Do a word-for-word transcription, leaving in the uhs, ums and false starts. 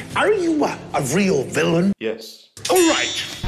Are you a, a real villain? Yes. All right.